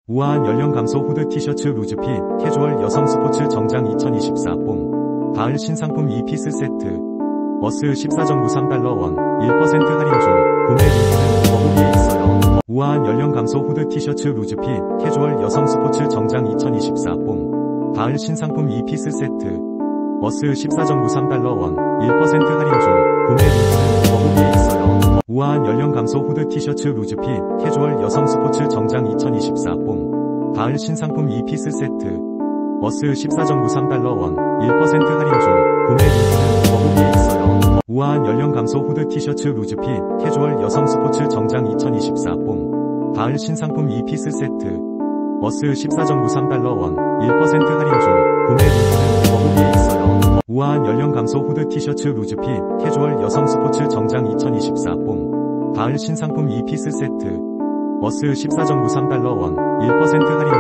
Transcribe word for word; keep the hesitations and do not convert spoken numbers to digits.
우아한 연령 감소 후드 티셔츠 루즈핏 캐주얼 여성 스포츠 정장 이천이십사 봄 가을 신상품 이 피스 세트 어스 십사 점 구삼 달러 원 일 퍼센트 할인 중 구매 링크는 더보기에 있어요. 우아한 연령 감소 후드 티셔츠 루즈핏 캐주얼 여성 스포츠 정장 이천이십사 봄 가을 신상품 이 피스 세트 어스 십사 점 구삼 달러 원 일 퍼센트 할인 중 구매 링크는 더보기에 있어요. 우아한 연령 감소 후드 티셔츠 루즈핏 캐주얼 여성 스포츠 정장 이천이십사 봄 가을 신상품 이 피스 세트 어스 십사 점 구삼 달러 원 일 퍼센트 할인 중 구매 링크는 더보기에 있어요. 우아한 연령 감소 후드 티셔츠 루즈핏 캐주얼 여성 스포츠 정장 이천이십사 봄 가을 신상품 이 피스 세트 어스 십사 점 구삼 달러 원 일 퍼센트 할인 중 구매 링크는 더보기에 있어요. 우아한 연령 감소 후드 티셔츠 루즈핏 캐주얼 여성 스포츠 정장 이천이십사 봄 가을 신상품 이 피스 세트 어스 십사 점 구삼 달러 원 일 퍼센트 할인